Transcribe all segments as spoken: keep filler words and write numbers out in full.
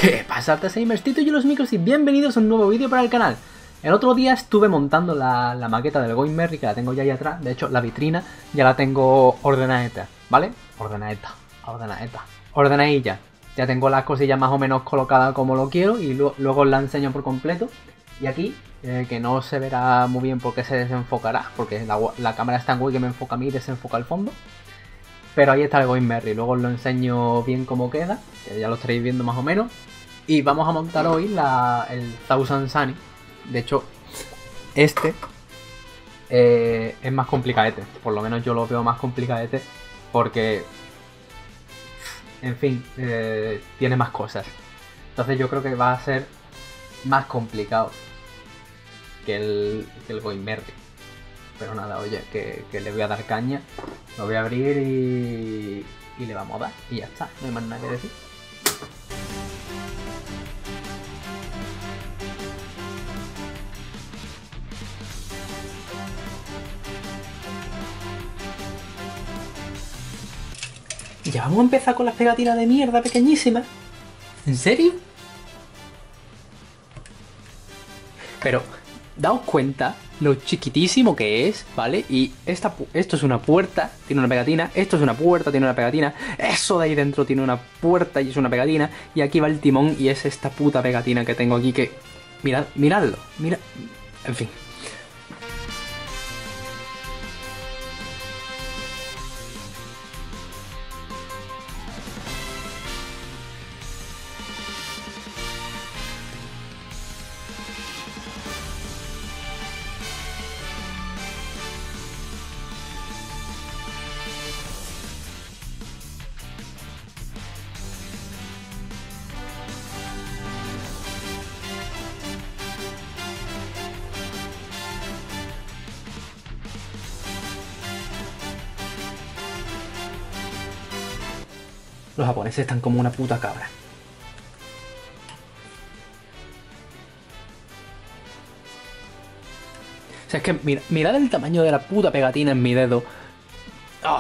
¿Qué pasa, Tseimers? Yo los micros y bienvenidos a un nuevo vídeo para el canal. El otro día estuve montando la, la maqueta del Going Merry, que la tengo ya ahí atrás. De hecho, la vitrina ya la tengo ordenadita, ¿vale? Ordenadita, ordenadita, ordenadilla. Ya tengo las cosillas más o menos colocadas como lo quiero y lo, luego os la enseño por completo. Y aquí, eh, que no se verá muy bien porque se desenfocará, porque la, la cámara está en Wii que me enfoca a mí y desenfoca el fondo. Pero ahí está el Going Merry, luego os lo enseño bien cómo queda, que ya lo estaréis viendo más o menos. Y vamos a montar hoy la, el Thousand Sunny. De hecho, este eh, es más complicadete, por lo menos yo lo veo más complicadete porque, en fin, eh, tiene más cosas. Entonces yo creo que va a ser más complicado que el, que el Going Merry. Pero nada, oye, que, que le voy a dar caña, lo voy a abrir y, y le vamos a dar. Y ya está, no hay más nada que decir. Ya vamos a empezar con las pegatinas de mierda pequeñísimas. ¿En serio? Pero, daos cuenta lo chiquitísimo que es, ¿vale? Y esta, esto es una puerta, tiene una pegatina. Esto es una puerta, tiene una pegatina. Eso de ahí dentro tiene una puerta y es una pegatina. Y aquí va el timón y es esta puta pegatina que tengo aquí que... Mirad, miradlo, mirad... En fin. Los japoneses están como una puta cabra. O sea, es que mira, mirad el tamaño de la puta pegatina en mi dedo. ¡Oh!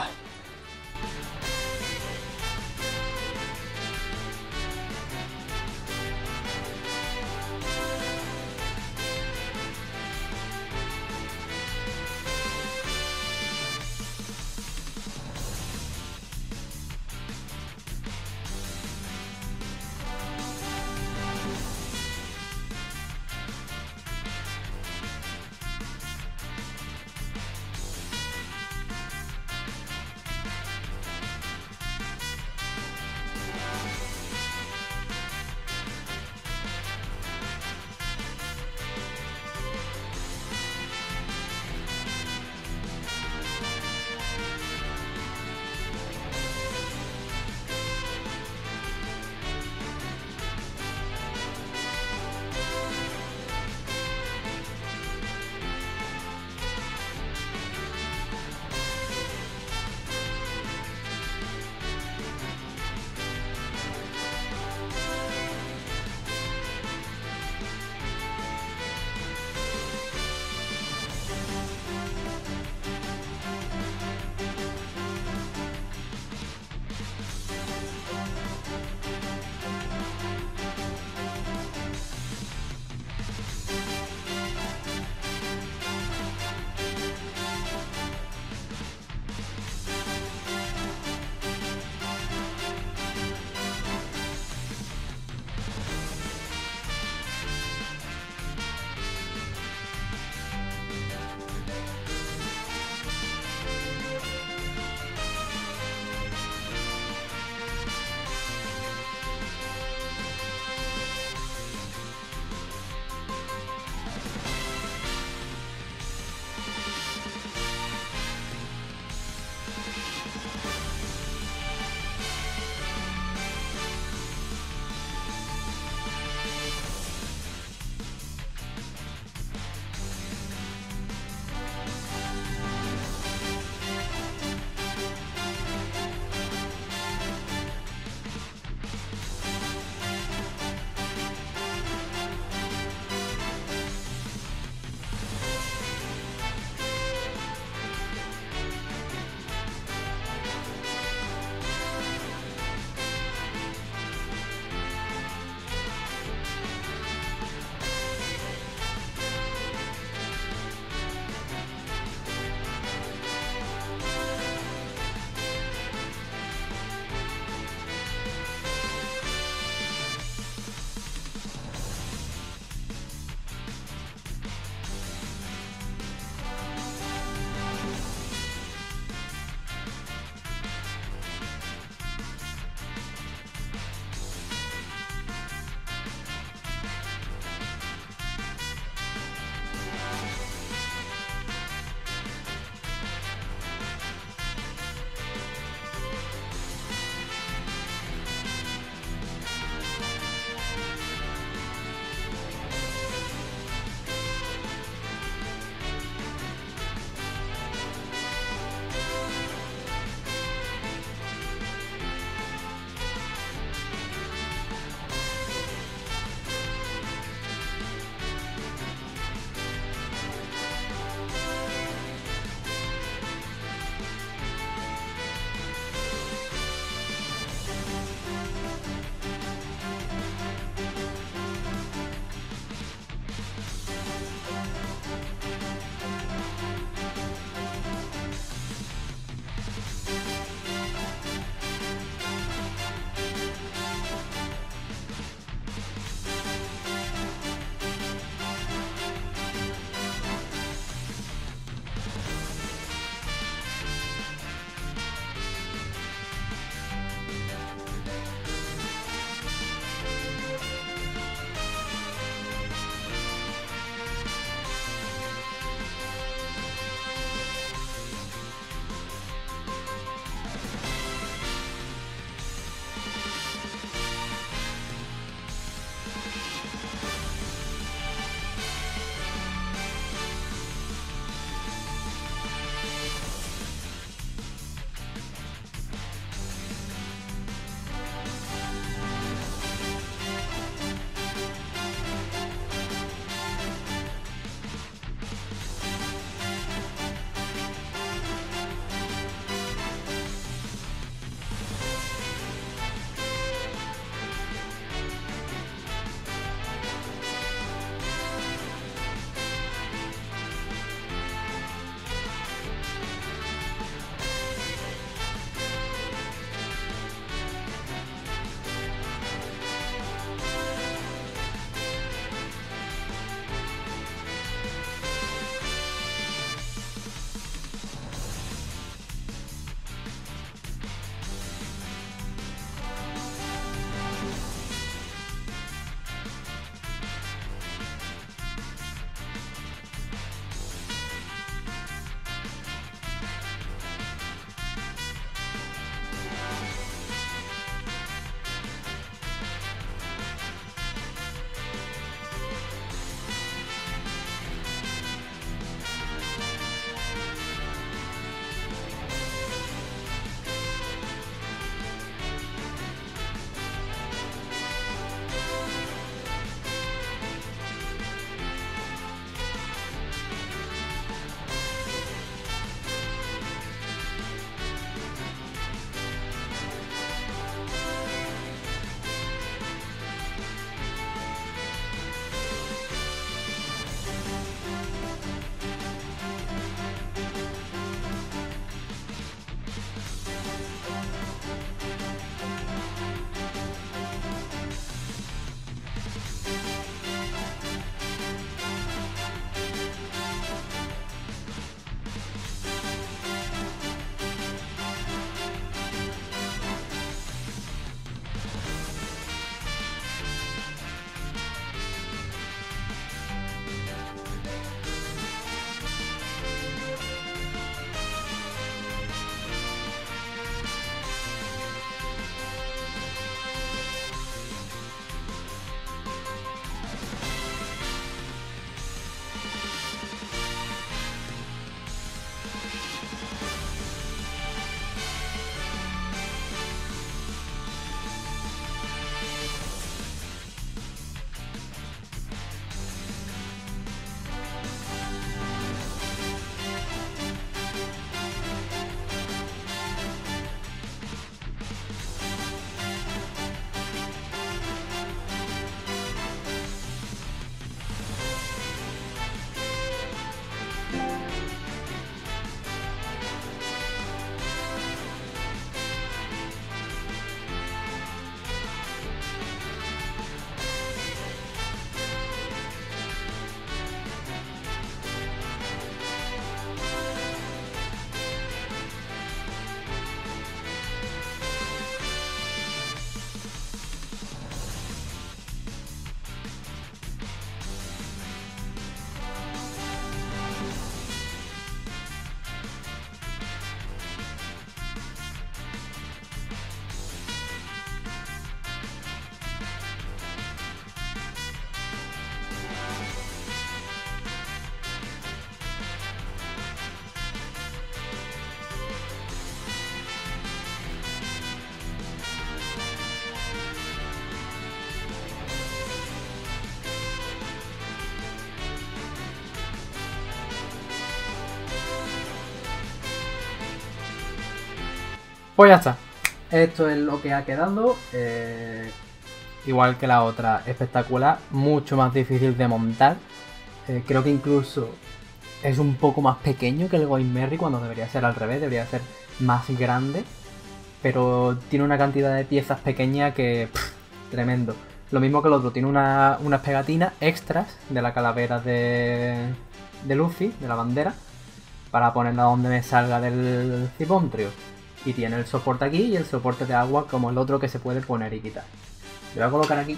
Pues ya está. Esto es lo que ha quedado. Eh, igual que la otra, espectacular. Mucho más difícil de montar. Eh, creo que incluso es un poco más pequeño que el Goinmerry cuando debería ser al revés. Debería ser más grande. Pero tiene una cantidad de piezas pequeñas que... Pff, tremendo. Lo mismo que el otro. Tiene una, unas pegatinas extras de la calavera de, de Luffy, de la bandera. Para ponerla donde me salga del Cipontrio. Y tiene el soporte aquí y el soporte de agua como el otro que se puede poner y quitar. Lo voy a colocar aquí.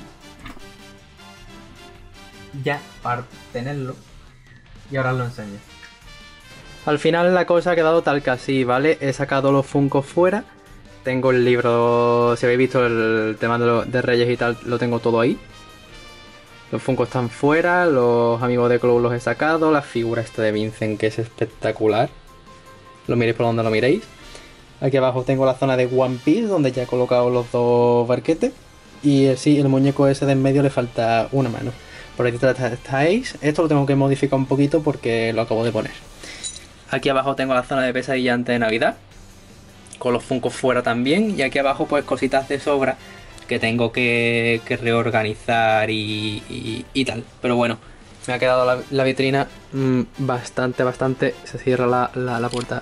Ya, para tenerlo. Y ahora os lo enseño. Al final la cosa ha quedado tal que así, ¿vale? He sacado los Funkos fuera. Tengo el libro, si habéis visto el tema de, los, de Reyes y tal, lo tengo todo ahí. Los Funkos están fuera, los amigos de Clow los he sacado, la figura esta de Vincent que es espectacular. Lo miréis por donde lo miréis. Aquí abajo tengo la zona de One Piece, donde ya he colocado los dos barquetes. Y sí, el muñeco ese de en medio le falta una mano. Por aquí estáis. Esto lo tengo que modificar un poquito porque lo acabo de poner. Aquí abajo tengo la zona de pesadilla antes de Navidad. Con los Funkos fuera también. Y aquí abajo pues cositas de sobra que tengo que, que reorganizar y, y, y tal. Pero bueno, me ha quedado la, la vitrina mmm, bastante, bastante... Se cierra la, la, la puerta.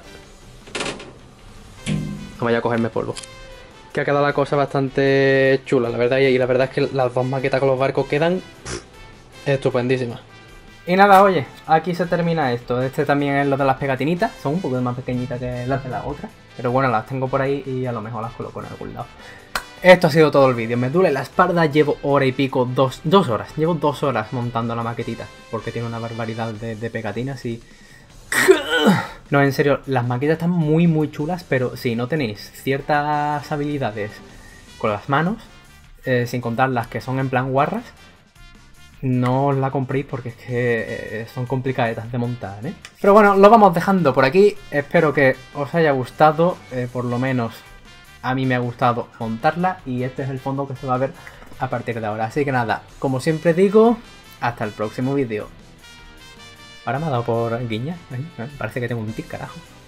No vaya a cogerme polvo. Que ha quedado la cosa bastante chula, la verdad. Y la verdad es que las dos maquetas con los barcos quedan pff, estupendísimas. Y nada, oye, aquí se termina esto. Este también es lo de las pegatinitas. Son un poco más pequeñitas que las de la otra. Pero bueno, las tengo por ahí y a lo mejor las coloco en algún lado. Esto ha sido todo el vídeo. Me duele la espalda, llevo hora y pico, dos, dos horas. Llevo dos horas montando la maquetita. Porque tiene una barbaridad de, de pegatinas y... No, en serio, las maquetas están muy muy chulas, pero si no tenéis ciertas habilidades con las manos, eh, sin contar las que son en plan guarras, no os la compréis porque es que eh, son complicadetas de montar, ¿eh? Pero bueno, lo vamos dejando por aquí. Espero que os haya gustado, eh, por lo menos a mí me ha gustado montarla y este es el fondo que se va a ver a partir de ahora. Así que nada, como siempre digo, hasta el próximo vídeo. Ahora me ha dado por guiña, parece que tengo un tic, carajo.